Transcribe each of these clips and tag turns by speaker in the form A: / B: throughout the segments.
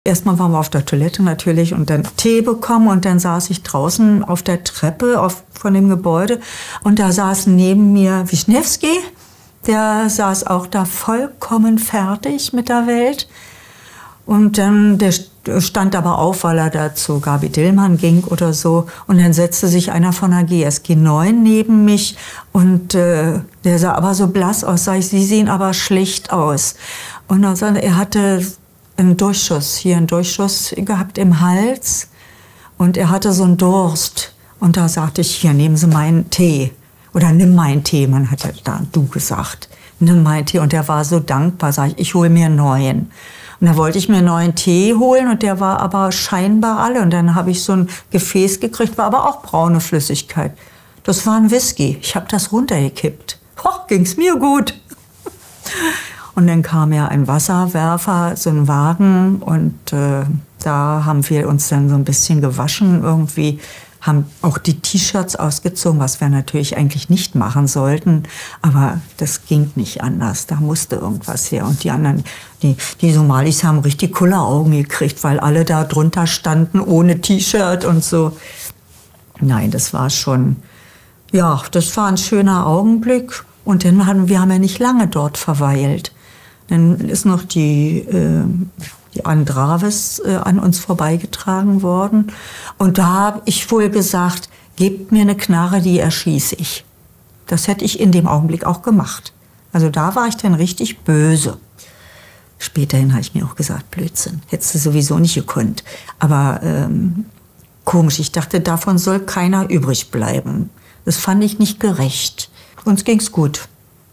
A: Erstmal waren wir auf der Toilette natürlich und dann Tee bekommen und dann saß ich draußen auf der Treppe von dem Gebäude und da saß neben mir Wischnewski. Der saß auch da vollkommen fertig mit der Welt. Und dann, der stand aber auf, weil er da zu Gabi Dillmann ging oder so. Und dann setzte sich einer von der GSG 9 neben mich und der sah aber so blass aus. Sag ich, Sie sehen aber schlecht aus. Und dann sagte er, hatte einen Durchschuss gehabt im Hals und er hatte so einen Durst. Und da sagte ich, hier, nehmen Sie meinen Tee. Oder nimm meinen Tee, man hat ja da du gesagt. Nimm meinen Tee. Und der war so dankbar, sag ich hole mir einen neuen. Und da wollte ich mir einen neuen Tee holen und der war aber scheinbar alle. Und dann habe ich so ein Gefäß gekriegt, war aber auch braune Flüssigkeit. Das war ein Whisky. Ich habe das runtergekippt. Hoch, ging's mir gut. Und dann kam ja ein Wasserwerfer, so ein Wagen. Und da haben wir uns dann so ein bisschen gewaschen irgendwie. Haben auch die T-Shirts ausgezogen, was wir natürlich eigentlich nicht machen sollten. Aber das ging nicht anders. Da musste irgendwas her. Und die anderen, die Somalis haben richtig Kulleraugen gekriegt, weil alle da drunter standen ohne T-Shirt und so. Nein, das war schon, ja, das war ein schöner Augenblick. Und dann haben wir ja nicht lange dort verweilt. Dann ist noch die Andraves an uns vorbeigetragen worden. Und da habe ich wohl gesagt, gebt mir eine Knarre, die erschieße ich. Das hätte ich in dem Augenblick auch gemacht. Also da war ich dann richtig böse. Späterhin habe ich mir auch gesagt, Blödsinn, hättest du sowieso nicht gekonnt. Aber komisch, ich dachte, davon soll keiner übrig bleiben. Das fand ich nicht gerecht. Uns ging's gut.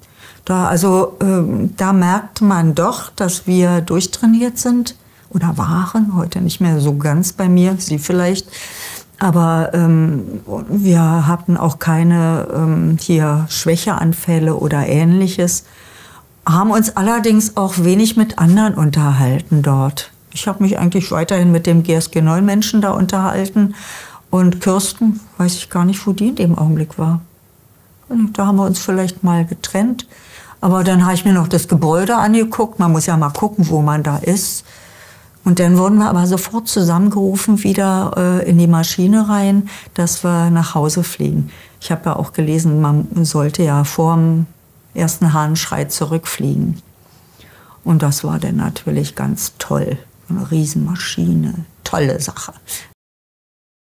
A: Da merkt man doch, dass wir durchtrainiert sind oder waren, heute nicht mehr so ganz bei mir, Sie vielleicht. Aber wir hatten auch keine hier Schwächeanfälle oder Ähnliches. Haben uns allerdings auch wenig mit anderen unterhalten dort. Ich habe mich eigentlich weiterhin mit dem GSG 9 Menschen da unterhalten. Und Kirsten, weiß ich gar nicht, wo die in dem Augenblick war. Da haben wir uns vielleicht mal getrennt. Aber dann habe ich mir noch das Gebäude angeguckt. Man muss ja mal gucken, wo man da ist. Und dann wurden wir aber sofort zusammengerufen, wieder in die Maschine rein, dass wir nach Hause fliegen. Ich habe ja auch gelesen, man sollte ja vor dem ersten Hahnenschrei zurückfliegen. Und das war dann natürlich ganz toll. Eine Riesenmaschine, tolle Sache.